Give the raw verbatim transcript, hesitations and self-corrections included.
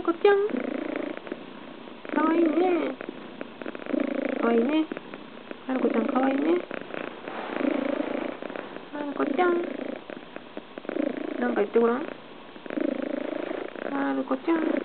るこちゃん。かわいいね。かわいいね。まるこちゃんかわいいね。まるこちゃん。なんか言ってごらん。まるこちゃん。